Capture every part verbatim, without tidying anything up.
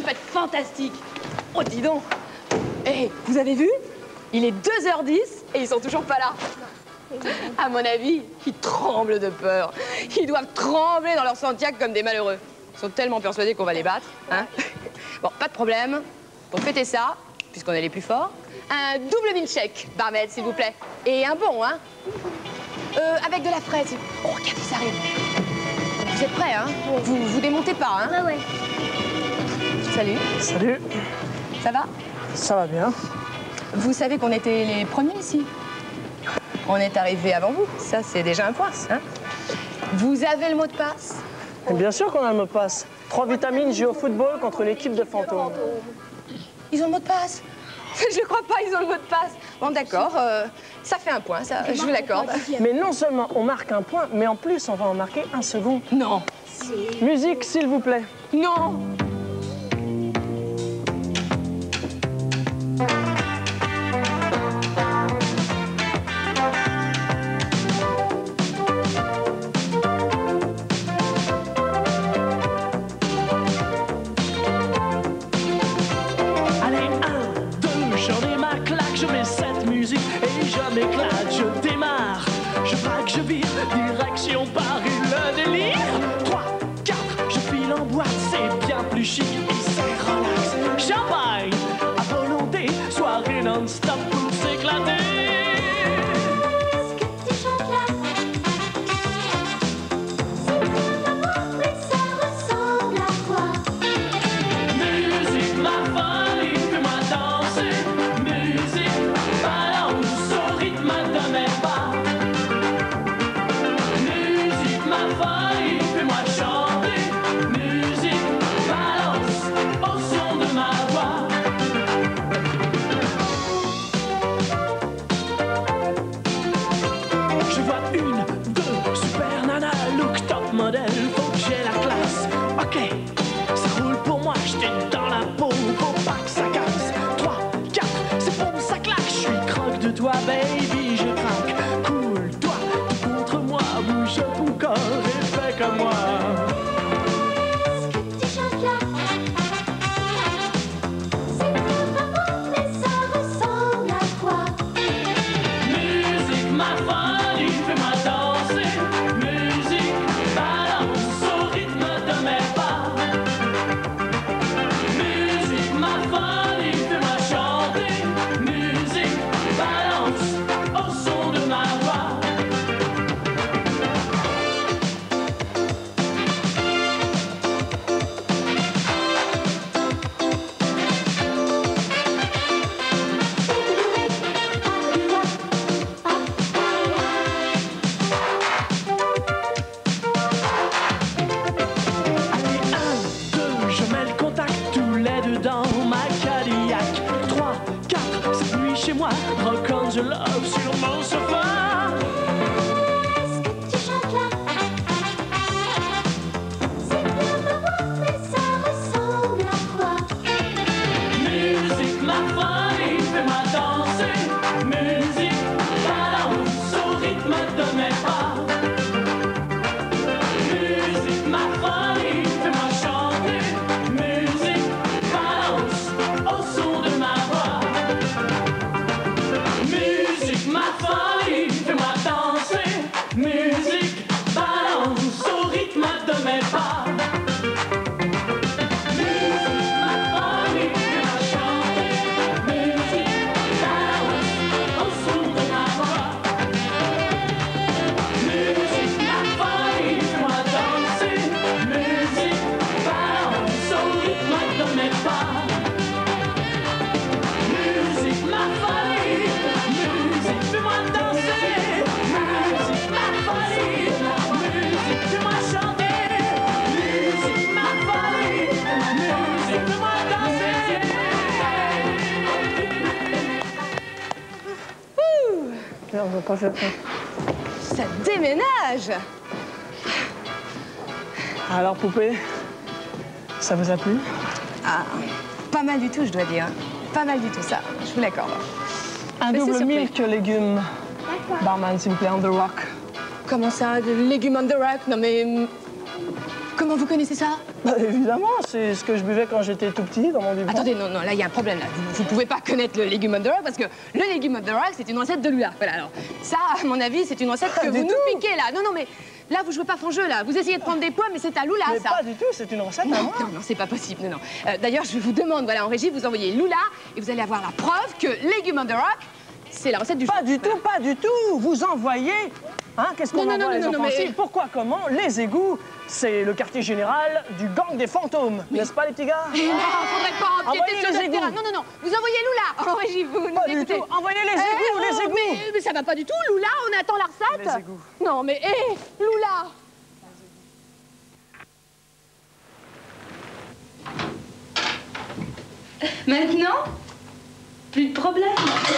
être fantastique. Oh, dis donc. Hé, hey, vous avez vu? Il est deux heures dix et ils sont toujours pas là. À mon avis, ils tremblent de peur. Ils doivent trembler dans leur Santiago comme des malheureux. Ils sont tellement persuadés qu'on va les battre. Hein? Bon, pas de problème. Pour fêter ça, puisqu'on est les plus forts, un double milkshake, barmaid, s'il vous plaît. Et un bon, hein? Euh, avec de la fraise. Oh, regardez, ça arrive. Vous êtes prêts, hein? Vous vous démontez pas, hein? Ouais, ouais. Salut. Salut. Ça va? Ça va bien. Vous savez qu'on était les premiers ici. On est arrivés avant vous. Ça, c'est déjà un point, hein? Vous avez le mot de passe? Et bien sûr qu'on a le mot de passe. Trois vitamines jouent au football contre l'équipe de fantômes. Ils ont le mot de passe? Je ne crois pas, ils ont le mot de passe. Bon, d'accord, euh, ça fait un point, ça, je vous l'accorde. Mais non seulement on marque un point, mais en plus on va en marquer un second. Non. Musique, s'il vous plaît. Non. Je démarre, je braque, je vire, direction Paris, le délire. Trois, quatre, je file en boîte, c'est bien plus chic et c'est relax. Champagne, à volonté, soirée non-stop pour s'éclater. Ce que tu chantes là, c'est bien maman, mais ça ressemble à quoi? Musique, ma folie, fais-moi danser. Musique, balance au rythme de mes pas. Musique, ma folie, fais-moi chanter. Musique, balance au son de ma voix. Je vois une, deux, super nana, look top modèle, faut que j'ai la classe. Ok, ça roule pour moi, j'étais dans la peau, faut pas que ça casse. Trois, quatre, c'est bon, ça claque, je suis croque de toi, baby, je craque. Cool, toi, tout contre moi, bouge ton corps et fais comme moi. Ce que tu chantes là, c'est bien maman, mais ça ressemble à quoi? Musique, ma folie, fais-moi danser. Musique, balance au rythme de mes pas. Musique, ma folie, fais-moi chanter. Musique, balance au son de ma voix. Allez, un, deux, je mets le contact, tous les deux dans ma Cadillac. Trois, quatre, cette nuit chez moi, rock on the love sur mon sofa. Ce que tu chantes là, c'est bien maman, mais ça ressemble à quoi? Musique, ma folie, fais-moi danser. Musique, balance au rythme de mes pas. Musique, ma folie, fais-moi chanter. Musique, balance au son de ma voix. Musique, ma folie, fais-moi danser. Musique, balance au rythme de mes pas. Musique, ma folie, fais-moi chanter. Musique, balance au son de ma voix. Musique, ma folie, fais-moi danser. Musique, balance au rythme de mes pas. Musique, ma folie, musique, fais-moi danser. Musique, ma folie, musique, fais-moi chanter. Musique, ma folie, musique, fais-moi danser. Merde, on va pas faire ça. Ça déménage. Alors, poupée, ça vous a plu? Ah, pas mal du tout, je dois dire. Pas mal du tout, ça. Je vous l'accorde. Un Mais c'est double surpris. milk légumes. Barman, s'il vous plaît, on the rock. Comment ça, des légumes on the rack? Non mais... Comment vous connaissez ça? Bah, évidemment, c'est ce que je buvais quand j'étais tout petit dans mon biberon. Attendez, non, non, là, il y a un problème. Là. Vous ne pouvez pas connaître le légume on the rock parce que le légume on the rock, c'est une recette de Lula. Voilà, alors, ça, à mon avis, c'est une recette que Pas vous du nous tout. piquez, là. Non, non, mais là, vous jouez pas fond jeu, là. Vous essayez de prendre des poids, mais c'est à Lula, Mais ça. pas du tout, c'est une recette à Non, moi. non, non, c'est pas possible, non, non. Euh, D'ailleurs, je vous demande, voilà, en régie, vous envoyez Lula et vous allez avoir la preuve que légume on the rock, c'est la recette du Pas jour. du tout, pas du tout. Vous envoyez. Hein, qu'est-ce qu'on Non, non, envoie non, les non, non, offensives? mais- Pourquoi, comment? Les égouts, c'est le quartier général du gang des fantômes. N'est-ce pas, les petits gars? Mais non, faudrait pas empiéter Envoyez sur les notre égouts. terrain. Non, non, non, vous envoyez Lula en régie, vous nous Pas du écoutez. tout. Envoyez les Eh, égouts, les oh, égouts. Mais, mais ça va pas du tout, Lula, on attend la recette. Les égouts. Non, mais hé, Lula. Maintenant, plus de problème.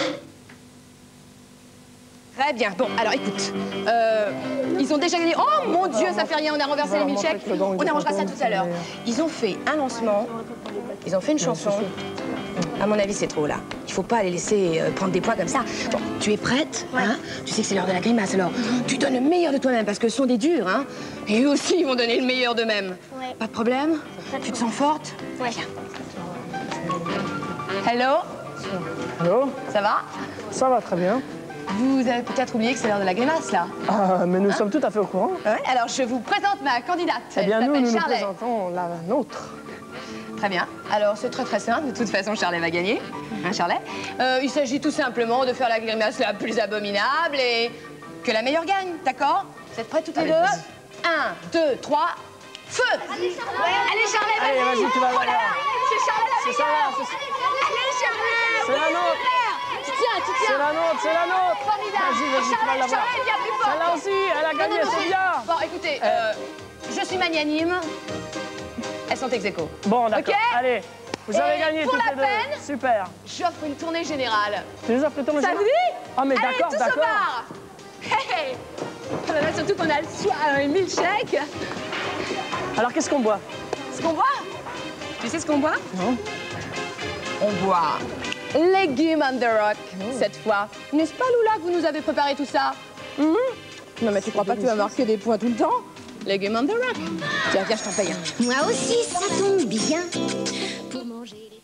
Très bien. Bon, alors écoute, euh, ils ont déjà gagné. Oh mon Dieu, ça fait rien, on a renversé Voilà, les montrer milkshakes. que le gang On des arrangera ça fantômes, tout à l'heure. c'est- Ils ont fait un lancement, ils ont fait une chanson. À mon avis, c'est trop là. Il faut pas les laisser euh, prendre des poids comme ça. Bon, tu es prête, hein? Tu sais que c'est l'heure de la grimace, alors tu donnes le meilleur de toi-même parce que ce sont des durs, hein? Et eux aussi, ils vont donner le meilleur d'eux-mêmes. Ouais. Pas de problème? Tu te sens forte? Ouais. Viens. Hello, Allô? ça va? Ça va très bien. Vous avez peut-être oublié que c'est l'heure de la grimace, là. Ah, mais nous sommes tout à fait au courant. Ouais, alors je vous présente ma candidate. Eh bien, Elle nous, s'appelle nous nous Charlet. présentons la nôtre. Très bien. Alors, c'est très très simple. De toute façon, Charlet va gagner. Hein, Charlet? Euh, Il s'agit tout simplement de faire la grimace la plus abominable et que la meilleure gagne, d'accord? Vous êtes prêts toutes les Allez, deux? vas-y. Un, deux, trois, feu! Allez, Charlet, vas-y! Allez, vas-y, tu vas Oh là voir. là, c'est Charlet la C'est ça, meilleure! là, c'est- Allez, Charlet! C'est la oui, nôtre. super. Tu tiens, tu C'est tiens! la nôtre, c'est la nôtre. Formidable! Vas-y, vas-y, tu vas Charlet, l'avoir. Charlet, bien plus fort! Celle-là aussi, elle a Non, gagné, non, non, c'est mais- bien. Bon, écoutez, euh, je suis magnanime. Elles sont ex aequo. Bon, d'accord, Ok. allez. Vous Et avez gagné pour toutes la les deux. peine- Super. J'offre une tournée générale. Tu nous as fait ton Ça vous dit? Ah, mais Allez, d'accord, tous au d'accord. bar. Hey, hey. Oh là là, surtout qu'on a le soir, un milkshake. Alors, qu'est-ce qu'on boit? Ce qu'on boit? Tu sais ce qu'on boit? Non. On boit légumes on the rock, cette fois. N'est-ce pas, Lula, que vous nous avez préparé tout ça? Mhm. Non, mais tu crois pas que tu vas marquer des points tout le temps? Légumes on the rock. Tiens, viens, je t'en paye un. Moi aussi, ça tombe bien pour manger les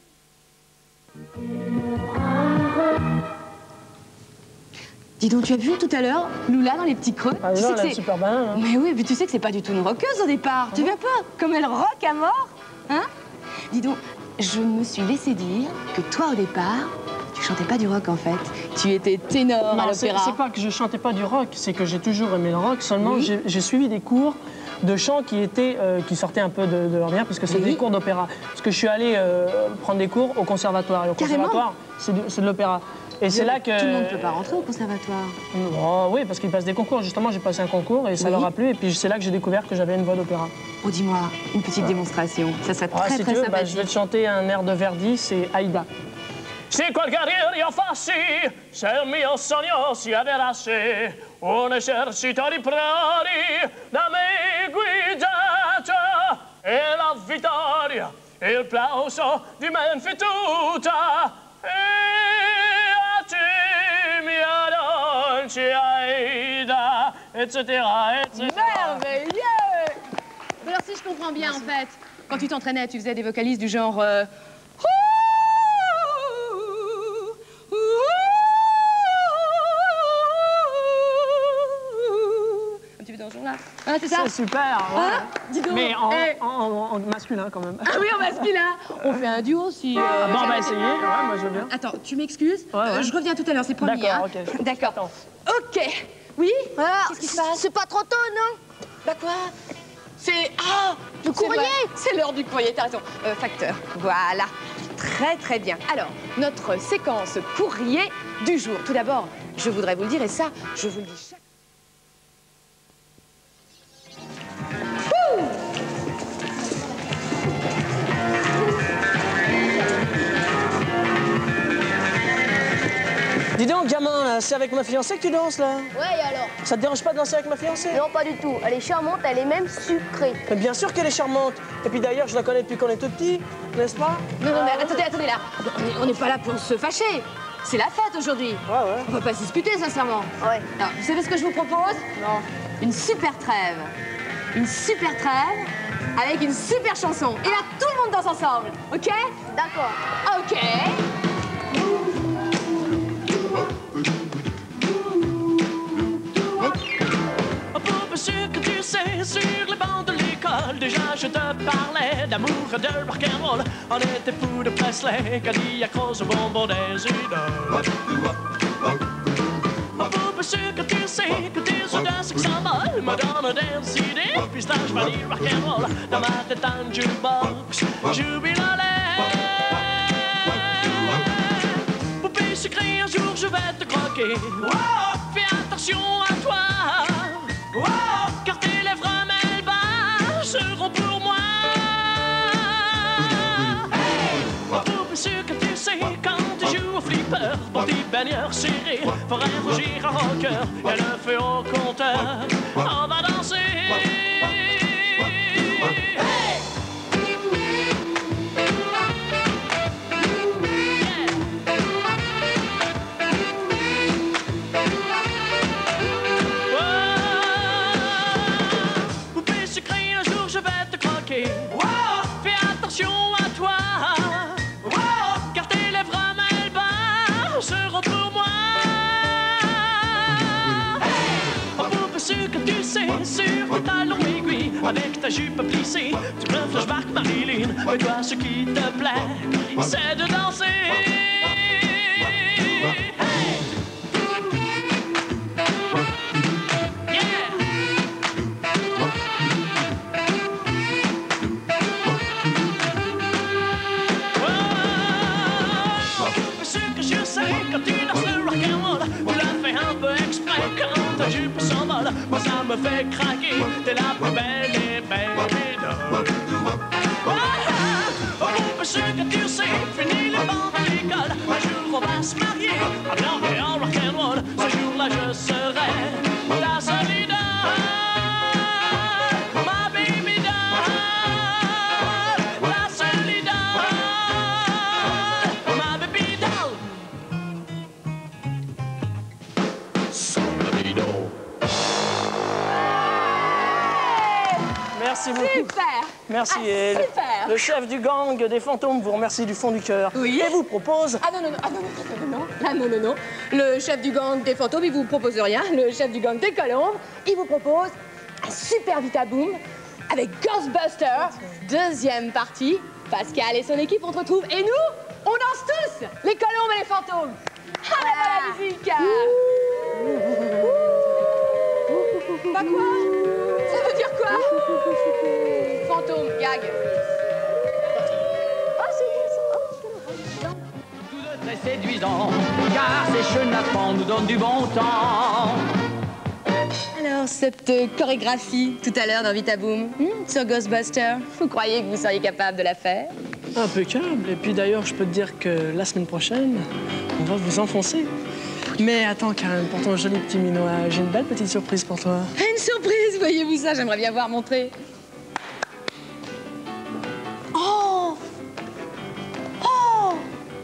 Dis donc, tu as vu tout à l'heure Lula dans les petits creux? Ah, Tu non, sais elle que a une c'est- super banane. Hein. Mais oui, mais tu sais que c'est pas du tout une rockeuse au départ. Tu vois pas comme elle rock à mort? Hein? Dis donc, je me suis laissé dire que toi au départ, tu chantais pas du rock en fait. Tu étais ténor à Non, c'est l'opéra. c'est pas que je chantais pas du rock, c'est que j'ai toujours aimé le rock. Seulement, Oui. j'ai j'ai suivi des cours de chant qui étaient euh, qui sortaient un peu de, de l'ordinaire, parce que c'est Oui. des cours d'opéra. Parce que je suis allé euh, prendre des cours au conservatoire. Et au Carrément. conservatoire, c'est de, c'est de l'opéra. Et c'est là que. Tout le monde peut pas rentrer au conservatoire. Oh, oui, parce qu'ils passent des concours. Justement, j'ai passé un concours et ça Oui. leur a plu. Et puis c'est là que j'ai découvert que j'avais une voix d'opéra. Oh, dis-moi, une petite démonstration. Ça serait Ah, très si très tu veux, bah, sympathique. je vais te chanter un air de Verdi, c'est Aïda. Se qualche io fassi, se il mio sogno si avverasse, un esercito di prodi da me guidato, e la vittoria, e il plauso di men fittuta, e a te mia dolce Aïda, et cetera, et cetera. Merveilleux! Alors si je comprends bien en fait, quand tu t'entraînais, tu faisais des vocalises du genre... euh, un petit peu dans ce genre-là. Hein, c'est ça? C'est super, ouais. Hein? Dis donc. Mais en, Eh. en- en- en masculin quand même. Ah oui, en masculin. On fait un duo si... euh, Bon, on jamais va t'es essayer, bien. ouais, moi je veux bien. Attends, tu m'excuses? Ouais, ouais. Euh, je reviens tout à l'heure, c'est promis. D'accord, hein. ok. D'accord. Attends. Ok. Oui? Alors, Qu'est-ce qui se passe? c'est pas trop tôt, non? Bah quoi? C'est... Ah! Le c'est courrier. vrai, C'est l'heure du courrier, t'as raison. Euh, facteur, voilà. Très très bien. Alors, notre séquence courrier du jour. Tout d'abord, je voudrais vous le dire, et ça, je vous le dis chaque... Dis donc, gamin, là, c'est avec ma fiancée que tu danses, là? Ouais, et alors? Ça te dérange pas de danser avec ma fiancée? Non, pas du tout. Elle est charmante, elle est même sucrée. Mais bien sûr qu'elle est charmante. Et puis d'ailleurs, je la connais depuis qu'on est tout petit, n'est-ce pas? Non, non, mais attendez, attendez, là. On est- On n'est pas là pour se fâcher. C'est la fête aujourd'hui. Ouais, ouais. On va pas se disputer, sincèrement. Ouais. Alors, vous savez ce que je vous propose? Non. Une super trêve. une super trêve avec une super chanson. Et là, tout le monde danse ensemble, ok? D'accord. Ok. Pour ce que tu sais, sur les bancs de l'école, déjà je te parlais d'amour et de rock'n'roll. On était fous de Presley, Cadillac rose au bonbon des idoles. Pour ce que tu sais, que tes odeurs sex symboles me donnent des idées, pistache, vanille, rock'n'roll. Dans ma tête un jukebox, jubilolé. Poupée sucrée, un jour je vais te croquer. Wow, fais attention à toi. Wow, car tes lèvres Melba seront pour moi. Hey, pour ce que tu sais, quand tu joues au flipper, pour tes baigneurs serrés ferait rougir un rocker. Et le feu au compteur, on va danser. Hey, wow, fais attention à toi. Wow, car tes lèvres Melba seront pour moi. Hey, pour ce que tu sais, sur tes talons aiguilles, avec ta jupe plissée, tu me flashback Marilyn. Mais toi, ce qui te plaît, c'est de danser. Hey, quand tu danses le rock'n'roll, tu l'as fait un peu exprès. Quand ta jupe s'envole, moi ça me fait craquer. T'es la plus belle des belles idoles. Oh, pour ce que tu sais, fini les bancs de l'école. Un jour on va se marier, en blanc et en rock'n'roll. Ce jour-là je serai ta seule idole. Ma baby doll, la seule idole. Ma baby doll. Merci beaucoup. Super. Merci. Ah, Et le- super. Le chef du gang des fantômes vous remercie du fond du cœur. Oui. Et vous propose... Ah non, non, non, ah non, non, non, non, non, ah non, non, non. Le chef du gang des fantômes, il vous propose rien. Le chef du gang des colombes, il vous propose un super Vitaboom avec Ghostbusters, deuxième partie. Pascal et son équipe, on se retrouve. Et nous, on danse tous, les colombes et les fantômes. Ah, là, voilà la musique. Bah quoi? Ça veut dire quoi? Fantôme, gag. Ah, c'est ça. Très séduisant, car ces chenapans nous donnent du bon temps. Alors, cette euh, chorégraphie tout à l'heure dans Vitaboom, hmm, sur Ghostbusters, vous croyez que vous seriez capable de la faire? Impeccable. Et puis d'ailleurs, je peux te dire que la semaine prochaine, on va vous enfoncer. Mais attends, Karen, pour ton joli petit minois, j'ai une belle petite surprise pour toi. Une surprise, voyez-vous ça? J'aimerais bien voir montrer. Oh! Oh!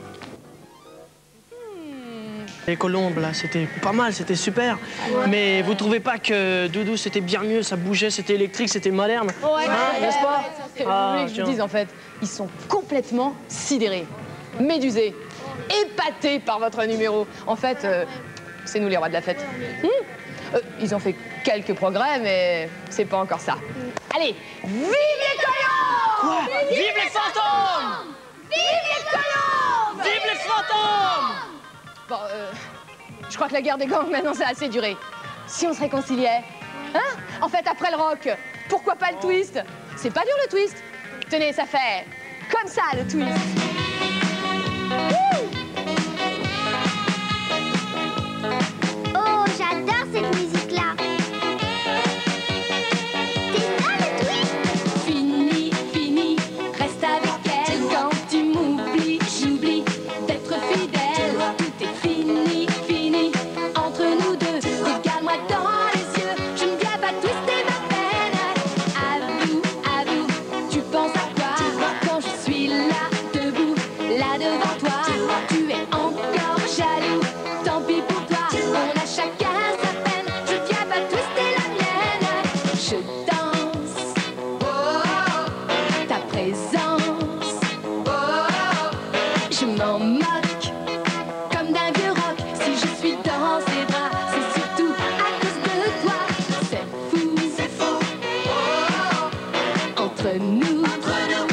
Les colombes, là, c'était pas mal, c'était super. Mais vous trouvez pas que Doudou, c'était bien mieux, ça bougeait, c'était électrique, c'était moderne? Ouais, Hein, n'est-ce pas? Vous Ah, voulez que je tiens. vous dise, en fait, ils sont complètement sidérés, médusés, épatés par votre numéro. En fait, euh, c'est nous les rois de la fête. Hmm. Euh, ils ont fait quelques progrès, mais c'est pas encore ça. Allez, vive les colombes! Quoi? Vive les fantômes! Vive les colombes! Vive les fantômes! Bon, euh, je crois que la guerre des gangs, maintenant, ça a assez duré. Si on se réconciliait, hein? En fait, après le rock, pourquoi pas le twist? C'est pas dur, le twist. Tenez, ça fait comme ça, le twist. Wouh! Oh, j'adore cette musique-là. C'est ça le twist? Fini, fini, reste avec elle. Quand tu m'oublies, j'oublie d'être fidèle. Tout est fini, fini, entre nous deux. Regarde-moi dans les yeux, je ne viens pas twister ma peine. Avoue, avoue, tu penses à quoi quand je suis là, debout, là devant toi? Tu je m'en moque comme d'un vieux roc. Si je suis dans ses bras, c'est surtout à cause de toi. C'est fou, c'est faux. Entre nous, entre nous,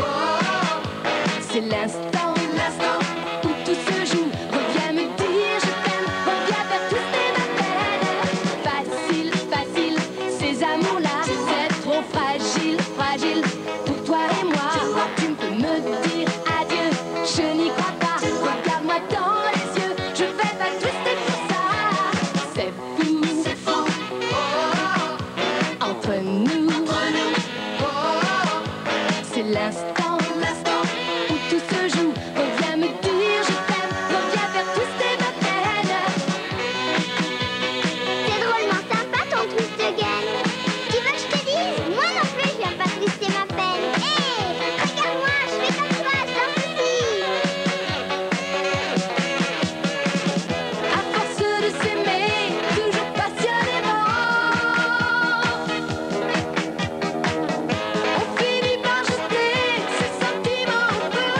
c'est l'instant, l'instant où tout se joue. Reviens me dire je t'aime, reviens faire twister ma peine. Facile, facile, ces amours-là, c'est trop fragile, fragile pour toi et moi. Tu peux me dire adieu, je n'y crois pas. Regarde-moi dans les yeux, je vais pas twister pour ça. C'est fou, c'est faux. Entre nous, entre nous, c'est l'instant, l'instant où tout se joue. Reviens me dire je t'aime, reviens faire twister ma peine. C'est drôlement sympa ton twist again. Tu veux que je te dise? Moi non plus, je viens pas twister ma peine. Hé, regarde-moi, je fais comme toi, sans souci. À force de s'aimer, toujours passionnément, on finit par jeter ses sentiments au feu.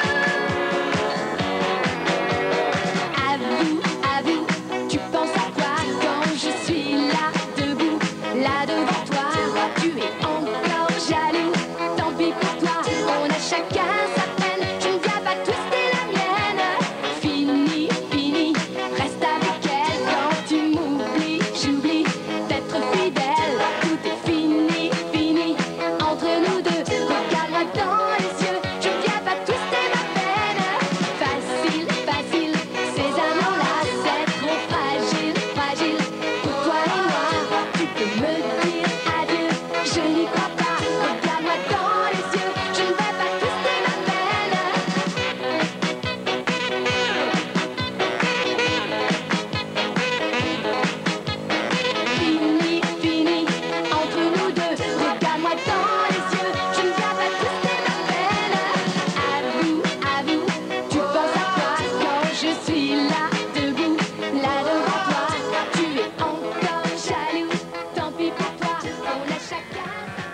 Avoue, avoue, tu penses à quoi quand je suis là, debout, là devant toi? Tu es encore jaloux, tant pis pour toi, on a chacun sa peine. Je ne viens pas twister la mienne. Fini, fini, reste avec elle. Quand tu m'oublies, j'oublie d'être fidèle. Tout est fini, fini, entre nous deux. Regarde-moi dans les yeux, je ne viens pas twister ma peine. Facile, facile, ces amours-là, c'est trop fragile, fragile pour toi et moi. Tu peux me dire adieu, je n'y crois pas. Regarde-moi dans les yeux, je ne vais pas twister ma peine. Fini, fini, entre nous deux. Regarde-moi dans les yeux, je ne viens pas twister ma peine. Avoue, avoue, tu penses à quoi quand je suis là, debout, là devant toi? Tu es encore jaloux, tant pis pour toi, on a chacun.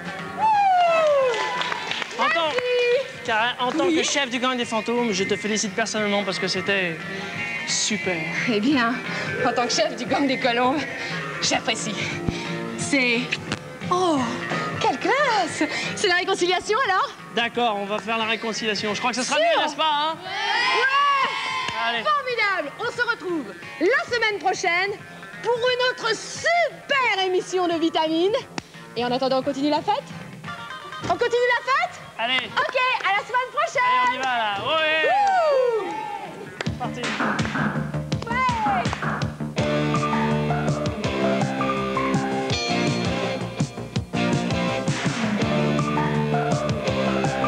En tant, Karen, en tant que chef du gang des fantômes, je te félicite personnellement parce que c'était super. Eh bien, en tant que chef du gang des colombes, j'apprécie. C'est... Oh, quelle classe! C'est la réconciliation alors? D'accord, on va faire la réconciliation. Je crois que ce sera Sûr. mieux, n'est-ce pas, hein? Ouais! Allez. Formidable! On se retrouve la semaine prochaine pour une autre super émission de vitamines. Et en attendant, on continue la fête? On continue la fête? Allez, Ok, à la semaine prochaine! allez, on y va là. Ouais. Wouh! C'est parti. Ouais!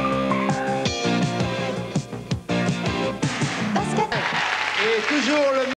Et toujours le